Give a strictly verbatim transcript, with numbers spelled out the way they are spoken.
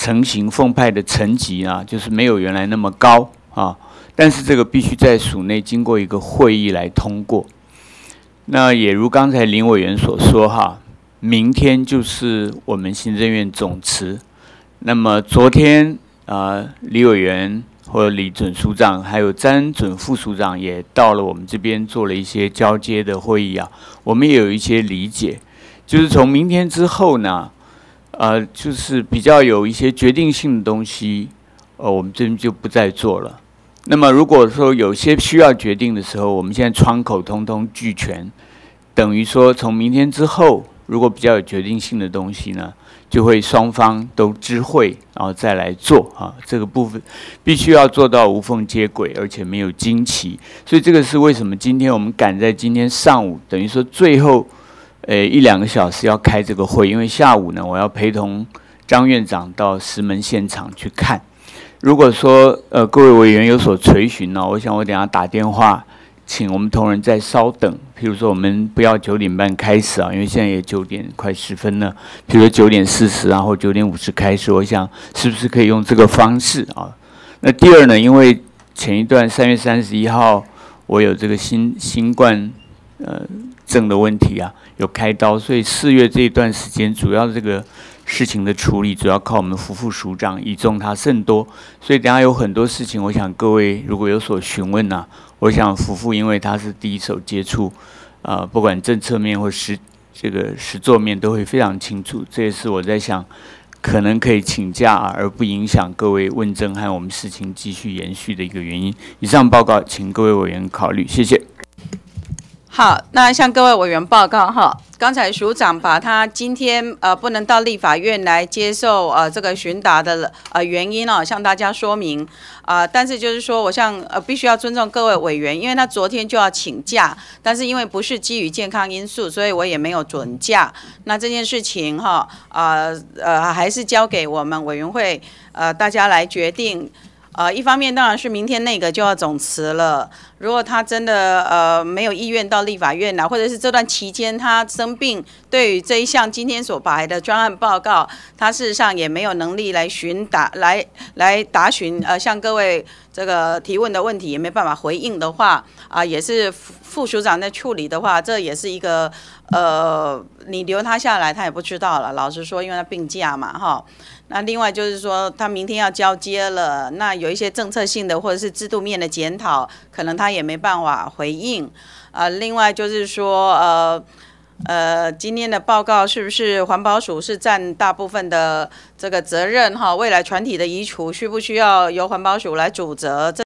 成型凤派的层级啊，就是没有原来那么高啊，但是这个必须在署内经过一个会议来通过。那也如刚才林委员所说哈，明天就是我们行政院总辞。那么昨天呃，李委员或者李准署长，还有詹准副署长也到了我们这边做了一些交接的会议啊，我们也有一些理解，就是从明天之后呢。 呃，就是比较有一些决定性的东西，呃，我们这边就不再做了。那么，如果说有些需要决定的时候，我们现在窗口通通俱全，等于说从明天之后，如果比较有决定性的东西呢，就会双方都知会，然后再来做啊。这个部分必须要做到无缝接轨，而且没有惊奇。所以这个是为什么今天我们赶在今天上午，等于说最后。 呃，一两个小时要开这个会，因为下午呢，我要陪同张院长到石门现场去看。如果说呃各位委员有所垂询呢，我想我等一下打电话，请我们同仁再稍等。譬如说，我们不要九点半开始啊，因为现在也九点快十分了。譬如说九点四十啊，或九点五十开始，我想是不是可以用这个方式啊？那第二呢，因为前一段三月三十一号，我有这个新新冠呃。 症的问题啊，有开刀，所以四月这一段时间，主要这个事情的处理，主要靠我们副副署长，倚重他甚多，所以等下有很多事情，我想各位如果有所询问呐、啊，我想副副因为他是第一手接触，呃，不管政策面或实这个实作面都会非常清楚，这也是我在想，可能可以请假、啊、而不影响各位问政和我们事情继续延续的一个原因。以上报告，请各位委员考虑，谢谢。 好，那向各位委员报告哈，刚才署长把他今天呃不能到立法院来接受呃这个询答的呃原因哦，向大家说明啊、呃，但是就是说，我向呃必须要尊重各位委员，因为他昨天就要请假，但是因为不是基于健康因素，所以我也没有准假。那这件事情哈，呃呃还是交给我们委员会呃大家来决定。 呃，一方面当然是明天那个就要总辞了。如果他真的呃没有意愿到立法院来，或者是这段期间他生病，对于这一项今天所排的专案报告，他事实上也没有能力来询答来来答询呃向各位这个提问的问题，也没办法回应的话，啊、呃、也是副署长在处理的话，这也是一个呃你留他下来他也不知道了。老实说，因为他病假嘛哈。 那另外就是说，他明天要交接了，那有一些政策性的或者是制度面的检讨，可能他也没办法回应。呃，另外就是说，呃呃，今天的报告是不是环保署是占大部分的这个责任哈？未来船体的移除需不需要由环保署来主责？这